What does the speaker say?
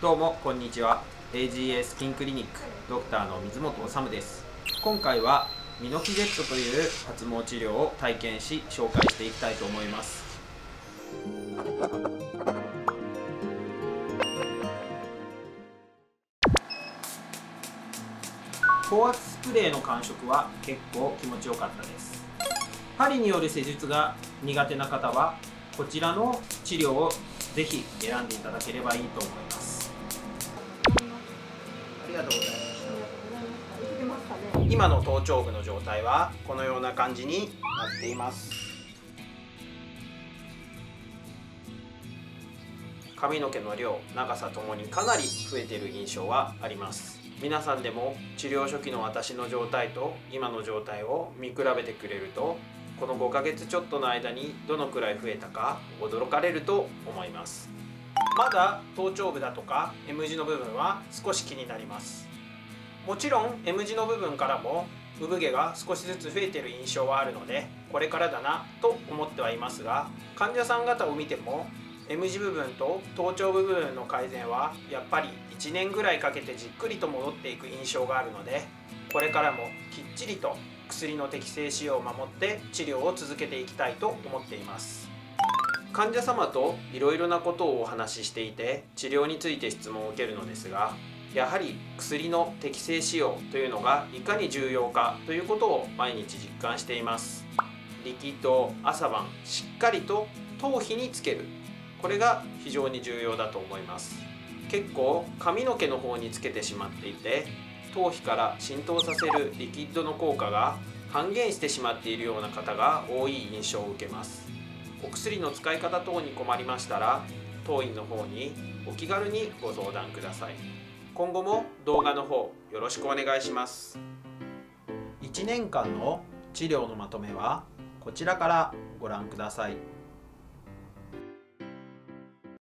どうもこんにちは。 AGA スキンクリニックドクターの水本治です。今回はミノキジェットという発毛治療を体験し紹介していきたいと思います。高圧スプレーの感触は結構気持ちよかったです。針による施術が苦手な方はこちらの治療をぜひ選んでいただければいいと思います。ありがとうございました。今の頭頂部の状態はこのような感じになっています。髪の毛の量、長さともにかなり増えている印象はあります。皆さんでも治療初期の私の状態と今の状態を見比べてくれると、この5ヶ月ちょっとの間にどのくらい増えたか驚かれると思います。まだ頭頂部だとか M 字の部分は少し気になります。もちろん M 字の部分からも産毛が少しずつ増えている印象はあるので、これからだなと思ってはいますが、患者さん方を見ても M 字部分と頭頂部部分の改善はやっぱり1年ぐらいかけてじっくりと戻っていく印象があるので、これからもきっちりと薬の適正使用を守って治療を続けていきたいと思っています。患者様といろいろなことをお話ししていて、治療について質問を受けるのですが、やはり薬の適正使用というのがいかに重要かということを毎日実感しています。リキッドを朝晩しっかりと頭皮につける、これが非常に重要だと思います。結構髪の毛の方につけてしまっていて、頭皮から浸透させるリキッドの効果が半減してしまっているような方が多い印象を受けます。お薬の使い方等に困りましたら、当院の方にお気軽にご相談ください。今後も動画の方よろしくお願いします。1年間の治療のまとめはこちらからご覧ください。